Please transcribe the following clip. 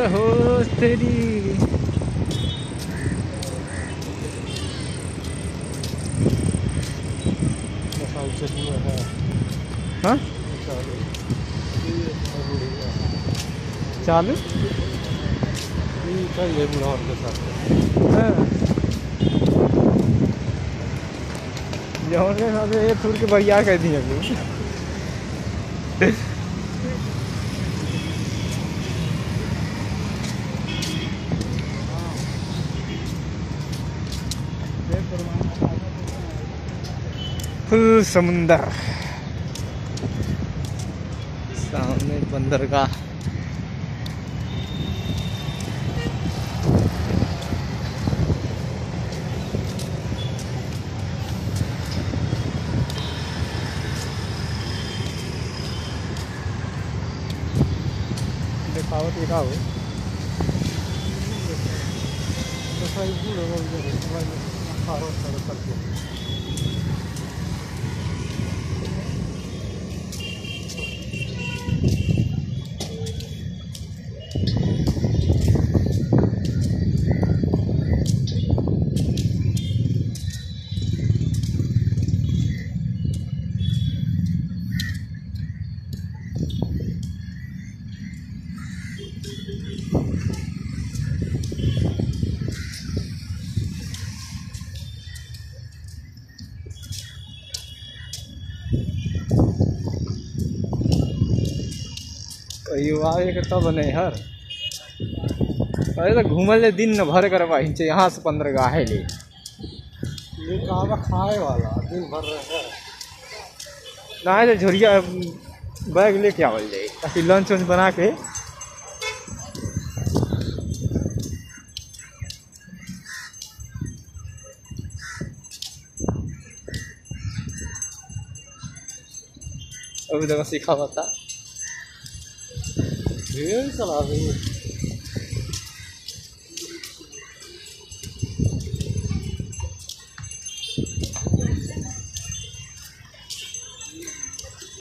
हो तेरी। हाँ चालू चाहिए बुढ़ान के साथ। जौन के साथ ये थोड़ी के बढ़िया कर दी अभी। फुल समुंदर सामने बंदरगाह। देखावत दिखाओ युवा एक तब नहीं हर अरे तो घूमल ले दिन न भर करवा यहाँ से 15 गाहे ले ये कहाँ खाए वाला दिन भर रहे ना तो झोरिया बैग लेके आवल जाए ताकि लंच वंच बना के अभी तक सीखा बता ढेर चला रही है।